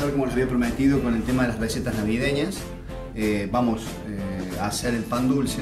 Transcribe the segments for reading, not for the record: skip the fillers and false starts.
comenzar, como les había prometido, con el tema de las recetas navideñas. Vamos a hacer el pan dulce.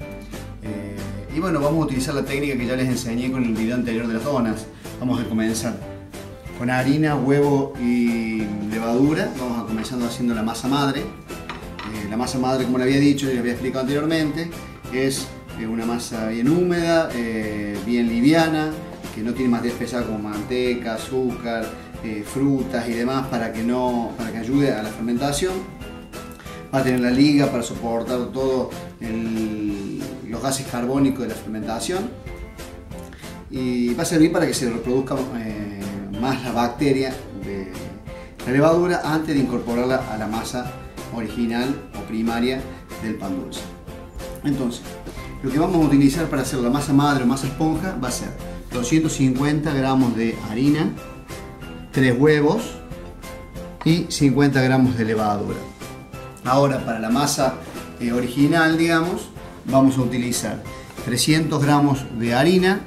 Y bueno, vamos a utilizar la técnica que ya les enseñé con el video anterior de las donas. Vamos a comenzar con harina, huevo y levadura. Vamos a comenzar haciendo la masa madre. La masa madre, como le había dicho y le había explicado anteriormente, es una masa bien húmeda, bien liviana, que no tiene materia pesada como manteca, azúcar, frutas y demás para que ayude a la fermentación. Va a tener la liga para soportar todos los gases carbónicos de la fermentación y va a servir para que se reproduzca más la bacteria de la levadura antes de incorporarla a la masa original o primaria del pan dulce. Entonces, lo que vamos a utilizar para hacer la masa madre o masa esponja va a ser 250 gramos de harina, 3 huevos y 50 gramos de levadura. Ahora, para la masa original, digamos, vamos a utilizar 300 gramos de harina,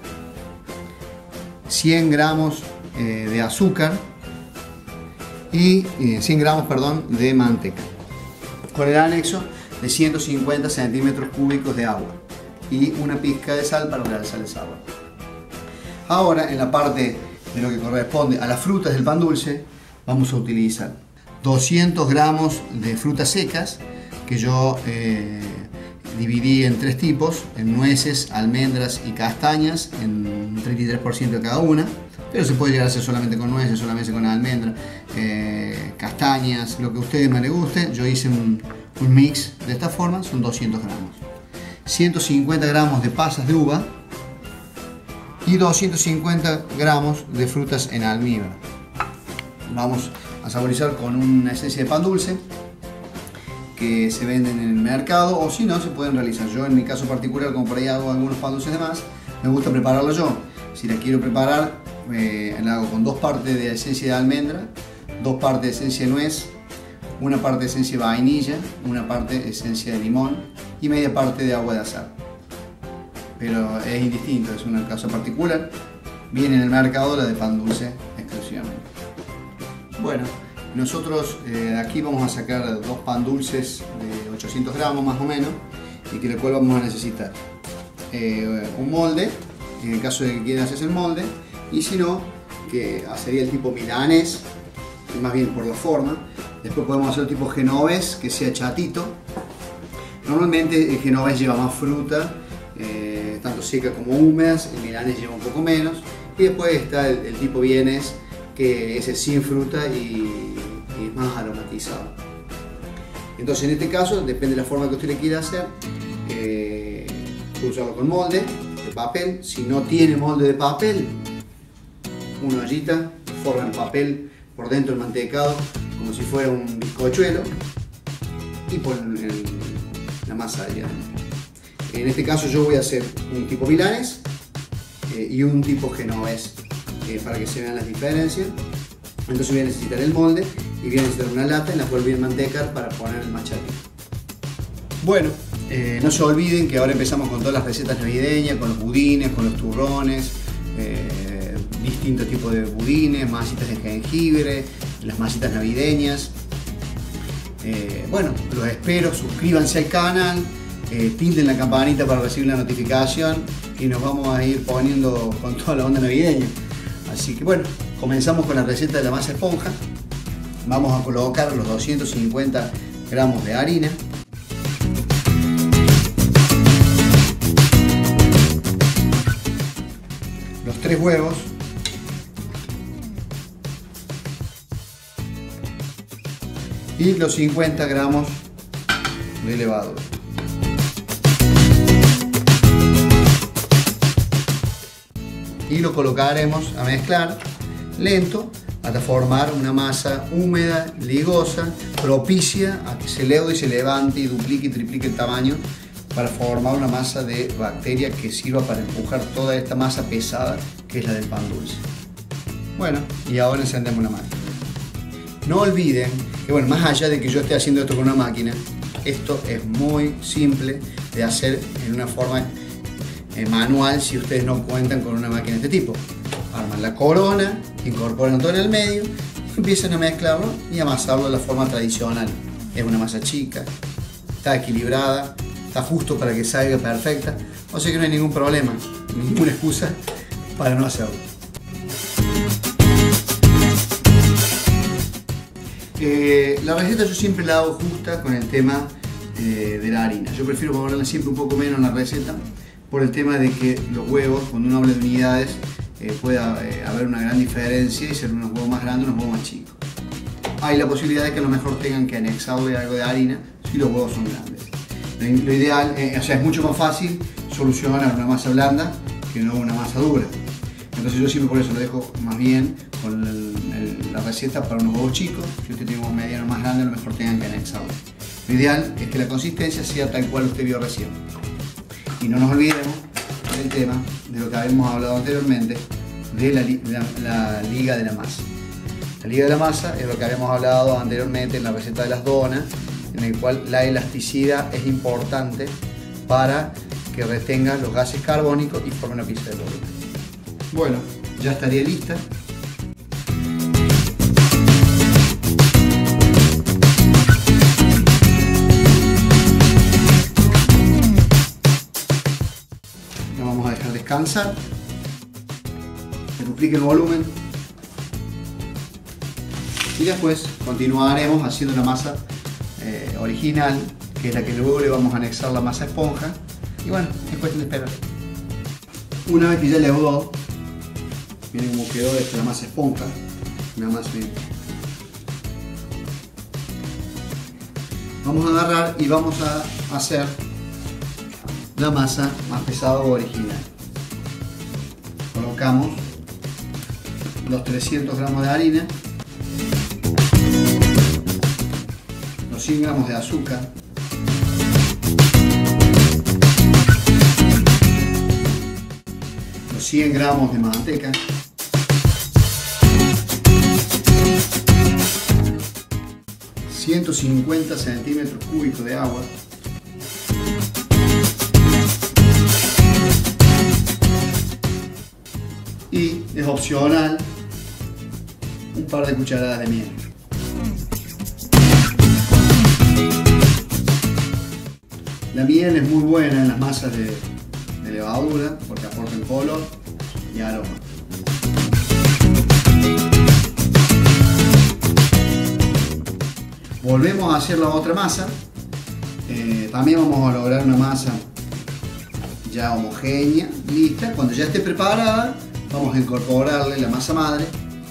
100 gramos de azúcar y 100 gramos, perdón, de manteca, con el anexo de 150 centímetros cúbicos de agua y una pizca de sal para realzar el sabor. Ahora, en la parte de lo que corresponde a las frutas del pan dulce, vamos a utilizar 200 gramos de frutas secas que yo dividí en 3 tipos, en nueces, almendras y castañas, en un 33% de cada una, pero se puede llegar a hacer solamente con nueces, solamente con almendras, castañas, lo que a ustedes más les guste. Yo hice un mix de esta forma, son 200 gramos. 150 gramos de pasas de uva y 250 gramos de frutas en almíbar. Vamos a saborizar con una esencia de pan dulce que se venden en el mercado, o si no, se pueden realizar. Yo en mi caso particular, como por ahí hago algunos pan dulces de más, me gusta prepararlo yo. Si la quiero preparar, la hago con 2 partes de esencia de almendra, 2 partes de esencia de nuez, una parte de esencia de vainilla, una parte de esencia de limón y media parte de agua de azahar. Pero es indistinto, es una cosa particular. Viene en el mercado la de pan dulce exclusivamente. Bueno, nosotros aquí vamos a sacar 2 pan dulces de 800 gramos más o menos, y que el cual vamos a necesitar un molde, en el caso de que quieran hacer el molde, y si no, que sería el tipo milanés, más bien por la forma. Después podemos hacer el tipo genovés, que sea chatito. Normalmente el genovés lleva más fruta, tanto seca como húmedas, el milanés lleva un poco menos, y después está el tipo vienés, que es sin fruta y es más aromatizado. Entonces, en este caso, depende de la forma que usted le quiera hacer, puede usarlo con molde de papel. Si no tiene molde de papel, una ollita, forra el papel por dentro del mantecado como si fuera un bizcochuelo y ponen la masa allá. En este caso yo voy a hacer un tipo milanés y un tipo genovés, para que se vean las diferencias. Entonces voy a necesitar el molde y voy a necesitar una lata en la cual voy a mantecar para poner el machatito. Bueno, no se olviden que ahora empezamos con todas las recetas navideñas, con los budines, con los turrones, distintos tipos de budines, masitas de jengibre, las masitas navideñas. Bueno, los espero, suscríbanse al canal, tilden la campanita para recibir la notificación y nos vamos a ir poniendo con toda la onda navideña. Así que bueno, comenzamos con la receta de la masa esponja. Vamos a colocar los 250 gramos de harina, los 3 huevos, y los 50 gramos de levadura. Y lo colocaremos a mezclar lento hasta formar una masa húmeda, ligosa, propicia a que se leude y se levante y duplique y triplique el tamaño, para formar una masa de bacteria que sirva para empujar toda esta masa pesada que es la del pan dulce. Bueno, y ahora encendemos una máquina. No olviden que, bueno, más allá de que yo esté haciendo esto con una máquina, esto es muy simple de hacer en una forma manual si ustedes no cuentan con una máquina de este tipo. Arman la corona, incorporan todo en el medio Empiezan a mezclarlo y amasarlo de la forma tradicional. Es una masa chica, está equilibrada, está justo para que salga perfecta, o sea que no hay ningún problema, ninguna excusa para no hacerlo. La receta yo siempre la hago justa con el tema de la harina. Yo prefiero ponerle siempre un poco menos en la receta por el tema de que los huevos, cuando uno habla de unidades, puede haber una gran diferencia y ser unos huevos más grandes, unos huevos más chicos. Hay la posibilidad de que a lo mejor tengan que anexarle algo de harina si los huevos son grandes. Lo ideal, o sea, es mucho más fácil solucionar una masa blanda que no una masa dura. Entonces yo siempre por eso lo dejo más bien con la receta para unos huevos chicos. Si usted tiene un mediano más grande, a lo mejor tengan que anexarlo. Lo ideal es que la consistencia sea tal cual usted vio recién. Y no nos olvidemos del tema de lo que habíamos hablado anteriormente, de la liga de la masa. La liga de la masa es lo que habíamos hablado anteriormente en la receta de las donas, en el cual la elasticidad es importante para que retenga los gases carbónicos y forme una pizza de volumen. Bueno, ya estaría lista. La vamos a dejar descansar, que duplique el volumen y después continuaremos haciendo la masa original, que es la que luego le vamos a anexar la masa esponja, y bueno, es cuestión de esperar. Una vez que ya leudó, miren cómo quedó la masa esponja, nada más bien. Vamos a agarrar y vamos a hacer la masa más pesada o original. Colocamos los 300 gramos de harina, los 100 gramos de azúcar, los 100 gramos de manteca, ...150 centímetros cúbicos de agua, y es opcional un par de cucharadas de miel. La miel es muy buena en las masas de levadura porque aportan color y aroma. Volvemos a hacer la otra masa. También vamos a lograr una masa ya homogénea, lista. Cuando ya esté preparada, vamos a incorporarle la masa madre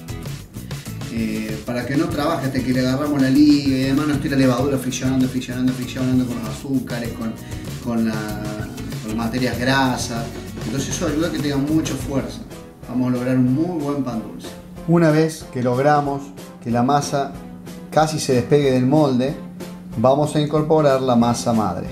para que no trabaje hasta que le agarramos la liga y además no esté la levadura friccionando con los azúcares, con las materias grasas. Entonces eso ayuda a que tenga mucha fuerza. Vamos a lograr un muy buen pan dulce. Una vez que logramos que la masa casi se despegue del molde, vamos a incorporar la masa madre.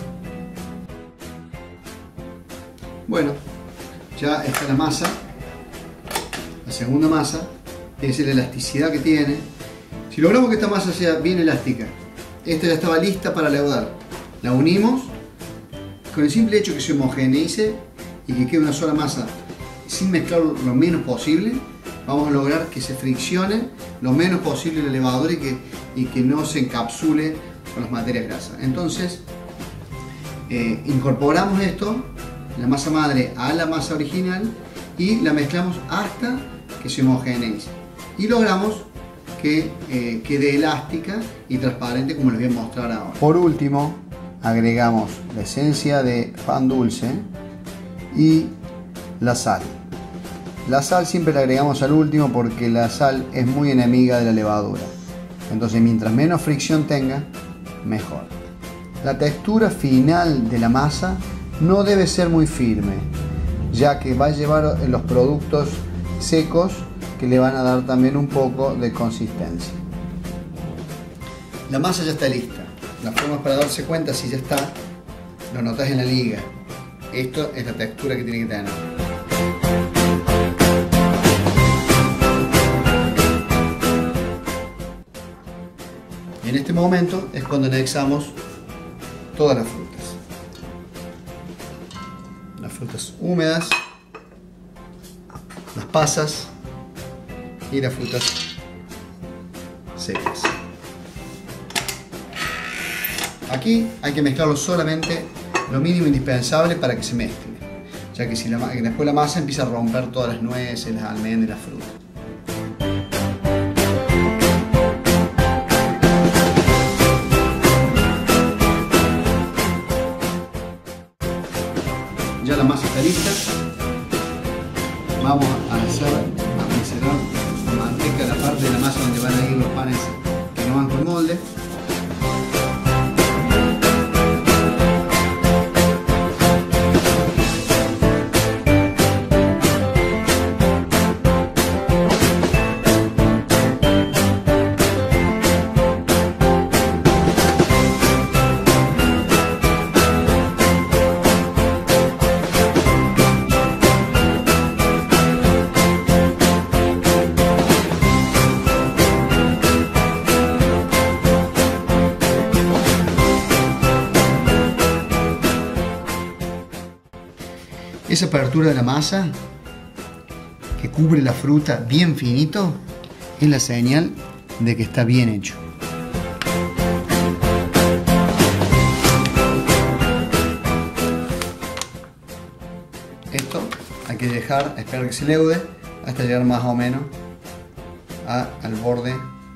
Bueno, ya está la masa, la segunda masa. Fíjense la elasticidad que tiene. Si logramos que esta masa sea bien elástica, esta ya estaba lista para leudar. La unimos, con el simple hecho que se homogeneice y que quede una sola masa sin mezclar lo menos posible, vamos a lograr que se friccione lo menos posible la levadura y que no se encapsule con las materias grasas. Entonces incorporamos esto, la masa madre, a la masa original y la mezclamos hasta que se homogeneice y logramos que quede elástica y transparente como les voy a mostrar ahora. Por último, agregamos la esencia de pan dulce y la sal. La sal siempre la agregamos al último porque la sal es muy enemiga de la levadura. Entonces mientras menos fricción tenga, mejor. La textura final de la masa no debe ser muy firme, ya que va a llevar los productos secos que le van a dar también un poco de consistencia. La masa ya está lista. La forma para darse cuenta si ya está, lo notas en la liga. Esto es la textura que tiene que tener. En este momento es cuando anexamos todas las frutas. Las frutas húmedas, las pasas y las frutas Aquí hay que mezclarlo solamente lo mínimo indispensable para que se mezcle, ya que si después la masa empieza a romper todas las nueces, las almendras y las frutas. Ya la masa está lista. Vamos a pincelar la manteca, la parte de la masa donde van a ir los panes que no van con molde. Esa apertura de la masa que cubre la fruta bien finito es la señal de que está bien hecho. Esto hay que esperar que se leude hasta llegar más o menos al borde.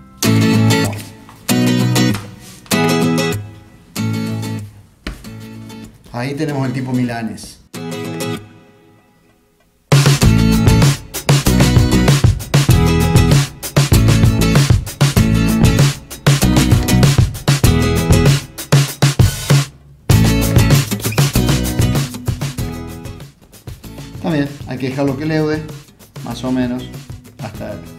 Ahí tenemos el tipo milanés. También hay que dejarlo que leude, más o menos, hasta aquí.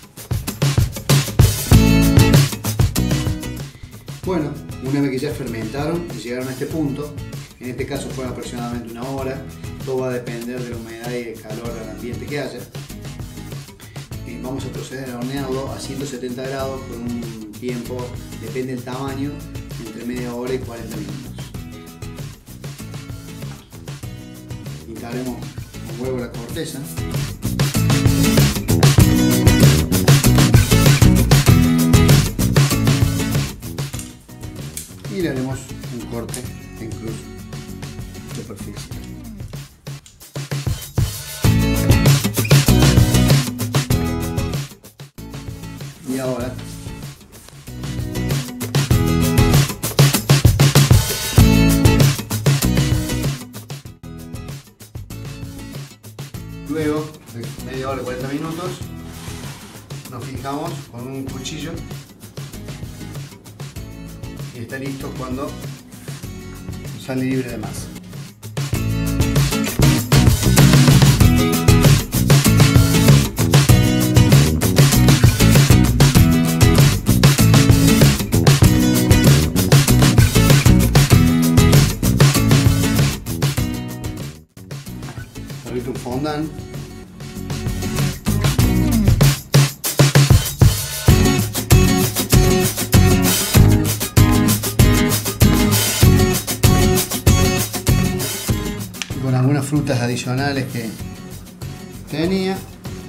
Bueno, una vez que ya fermentaron y llegaron a este punto, en este caso fue aproximadamente 1 hora, todo va a depender de la humedad y el calor del ambiente que haya. Vamos a proceder a hornearlo a 170 grados con un tiempo, depende del tamaño, entre media hora y 40 minutos. Pintaremos con huevo la corteza. Y le haremos un corte en cruz superficial. Y ahora luego de media hora, 40 minutos, nos fijamos con un cuchillo y está listo cuando sale libre de masa. Ahorita un fondant. Con algunas frutas adicionales que tenía.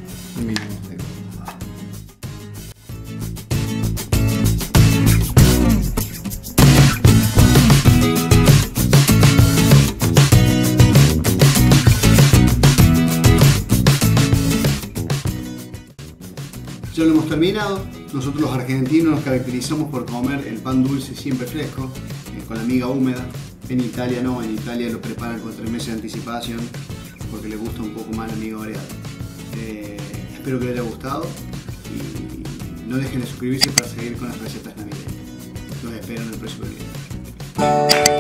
Ya lo hemos terminado. Nosotros los argentinos nos caracterizamos por comer el pan dulce siempre fresco, con la miga húmeda. En Italia no, en Italia lo preparan con 3 meses de anticipación porque les gusta un poco más la miga variada. Espero que les haya gustado y no dejen de suscribirse para seguir con las recetas navideñas. Los espero en el próximo video.